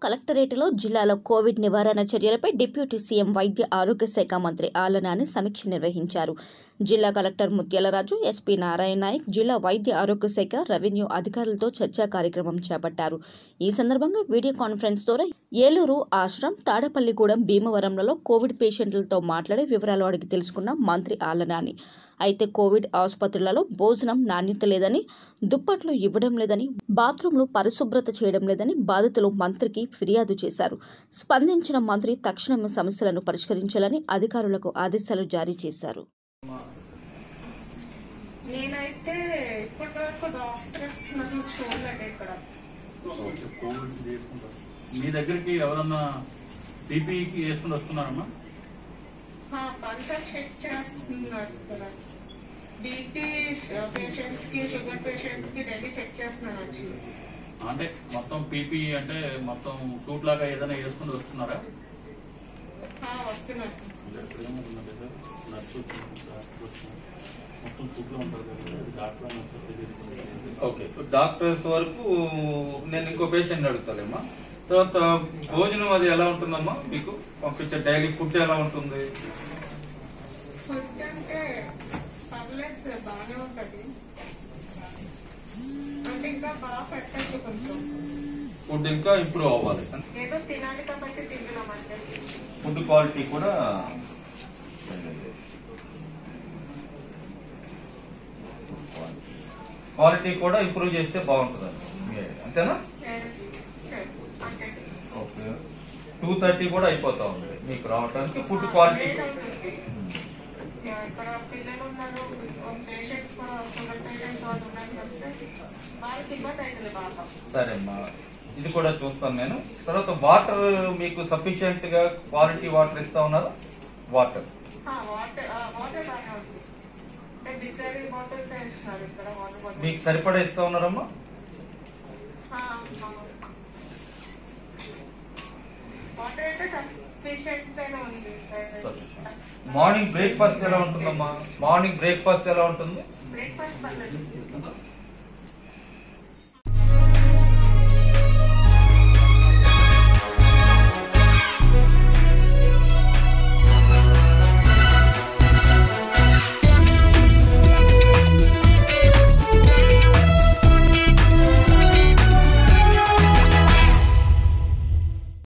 కలెక్టరేట్లో జిల్లాలో కోవిడ్ నివారణ చర్యలపై డిప్యూటీ సీఎం వైద్య ఆరోగ్య శాఖ మంత్రి ఆళ్ల నాని సమీక్ష నిర్వహించారు. జిల్లా కలెక్టర్ ముత్యాలరాజు, ఎస్పీ నారాయణ నాయక్, జిల్లా వైద్య ఆరోగ్య శాఖ, రెవెన్యూ అధికారులతో చర్చా కార్యక్రమం చేపట్టారు. ఈ సందర్భంగా వీడియో కాన్ఫరెన్స్ ద్వారా ఏలూరు, ఆశ్రమ్, తాడపల్లిగూడెం, భీమవరంలలో కోవిడ్ పేషెంట్లతో మాట్లాడి వివరాలు అడిగి తెలుసుకున్న మంత్రి ఆళ్ల నాని, అయితే కోవిడ్ ఆసుపత్రులలో భోజనం నాణ్యత లేదని, దుప్పట్లు ఇవ్వడం లేదని, బాత్రూంలు పరిశుభ్రత చేయడం లేదని బాధితులు మంత్రికి ఫిర్యాదు చేశారు. స్పందించిన మంత్రి తక్షణమే సమస్యలను పరిష్కరించాలని అధికారులకు ఆదేశాలు జారీ చేశారు. మీ దగ్గరికి ఎవరన్నా పీపీఈకి వేసుకుని వస్తున్నారమ్మా? చెక్ చేస్తున్నారు కదా, బీపీ పేషెంట్స్ కి, షుగర్ పేషెంట్స్ కి డైలీ చెక్ చేస్తున్నారు. అంటే మొత్తం పీపీఈ అంటే మొత్తం సూట్ లాగా ఏదైనా వేసుకుని వస్తున్నారా? వస్తున్నారు. ఓకే, డాక్టర్స్ వరకు నేను ఇంకో పేషెంట్ అడుగుతాలేమ్మా. తర్వాత భోజనం అది ఎలా ఉంటుందమ్మా? మీకు పంపించే డైలీ ఫుడ్ ఎలా ఉంటుంది? ఫుడ్ అంటే పర్లేదు, బాగానే ఉంటది. అంటే ఇంకా బాగా పెట్టచ్చు, కొంచెం ఫుడ్ ఇంకా ఇంప్రూవ్ అవ్వాలి. ఏదో తినాలి కాబట్టి తింటున్నాం అంటే. ఫుడ్ క్వాలిటీ కూడా ఇంప్రూవ్ చేస్తే బాగుంటుంది అంతేనా? ఓకే, 2:30 కూడా అయిపోతా ఉంది మీకు రావడానికి. ఫుడ్ క్వాలిటీ ఇక్కడ పిల్లలు ఉన్నారు, పేషెంట్స్ కూడా షుగర్ పేషెంట్స్ వాళ్ళు ఉన్నారు కాబట్టి వాళ్ళకి ఇబ్బంది అవుతుంది బాగా. సరే అమ్మా, ఇది కూడా చూస్తాను నేను. తర్వాత వాటర్ మీకు సఫిషియెంట్ గా క్వాలిటీ వాటర్ ఇస్తా ఉన్నారు? వాటర్ వాటర్ బాగానే ఉంటుంది. బిస్లరీ బాటిల్స్ ఇస్తున్నారు ఇక్కడ. మీకు సరిపడా ఇస్తా ఉన్నారమ్మా? వాటర్ అయితే సఫిషియెంట్ గానే ఉంది. మార్నింగ్ బ్రేక్ఫాస్ట్ ఎలా ఉంటుందమ్మా? మార్నింగ్ బ్రేక్ఫాస్ట్ ఎలా ఉంటుంది? బ్రేక్ఫాస్ట్ పర్లేదు.